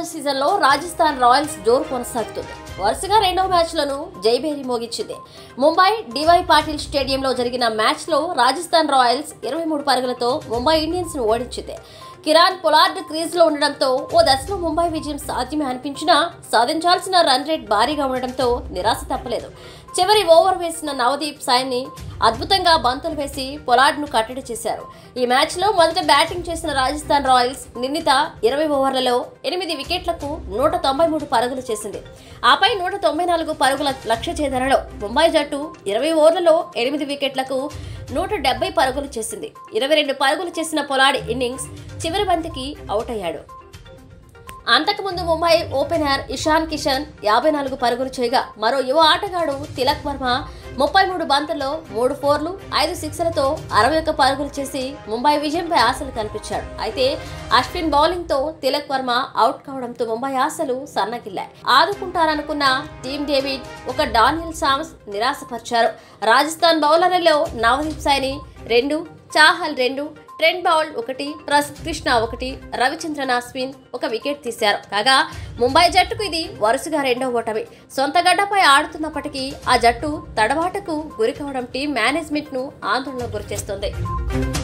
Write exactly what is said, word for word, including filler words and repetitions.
IPL season లో Rajasthan Royals జోరు కొనసాగుతుంది. వరుసగా రెండో మ్యాచ్ లను జైభేరి మోగించింది. ముంబై డివై పాటిల్ స్టేడియంలో జరిగిన మ్యాచ్ లో రాజస్థాన్ రాయల్స్ ఇరవై మూడు పరుగులతో ముంబై ఇండియన్స్ ను ఓడించింది. కిరాన్ పొలార్డ్ క్రీజ్ లో ఉండడంతో ఓ దశలో ముంబై విజయం సాధ్యమే అనిపించినా సాధించాల్సిన రన్ రేట్ భారీగా ఉండడంతో నిరాశ తప్పలేదు. చివరి ఓవర్ వేసిన నవదీప్ సైని అద్భుతంగా బంతులు వేసి పొలార్డ్ ను కట్టడి చేశారు. ఈ మ్యాచ్ లో మొదట బ్యాటింగ్ చేసిన రాజస్థాన్ రాయల్స్ నిర్ణీత ఇరవై ఓవర్లలో ఎనిమిది వికెట్లకు నూట తొంభై మూడు పరుగులు చేసింది. ఆపై నూట తొంభై నాలుగు పరుగుల లక్ష్య ఛేదనలో ముంబై జట్టు ఇరవై ఓవర్లలో ఎనిమిది వికెట్లకు నూట డెబ్బై పరుగులు చేసింది. ఇరవై రెండు పరుగులు చేసిన పొలార్డ్ ఇన్నింగ్స్ చివరి బంతికి అవుట్ అయ్యాడు. అంతకుముందు ముంబై ఓపెనర్ ఇషాన్ కిషన్ యాభై నాలుగు పరుగులు చేయగా మరో యువ ఆటగాడు తిలక్ వర్మ ముప్పై మూడు బంతుల్లో మూడు ఫోర్లు ఐదు సిక్స్లతో అరవై ఒక్క పరుగులు చేసి ముంబై విజయంపై ఆశలు కల్పించాడు. అయితే అశ్విన్ బౌలింగ్ తో తిలక్ వర్మ అవుట్ కావడంతో ముంబై ఆశలు సన్నగిల్లాయి. ఆదుకుంటారనుకున్న టీమ్ డేవిడ్ ఒక డానియల్ సామ్స్ నిరాశపరిచారు. రాజస్థాన్ బౌలర్లలో నవదీప్ సైని రెండు, చాహల్ రెండు, ట్రెంట్ బౌల్ట్ ఒకటి, ప్రసిద్ధ్ కృష్ణ ఒకటి, రవిచంద్రన్ అశ్విన్ ఒక వికెట్ తీశారు. కాగా ముంబై జట్టుకు ఇది వరుసగా రెండో ఓటమి. సొంత గడ్డపై ఆడుతున్నప్పటికీ ఆ జట్టు తడబాటుకు గురి కావడం టీం మేనేజ్మెంట్ ను ఆందోళనకు గురిచేస్తోంది.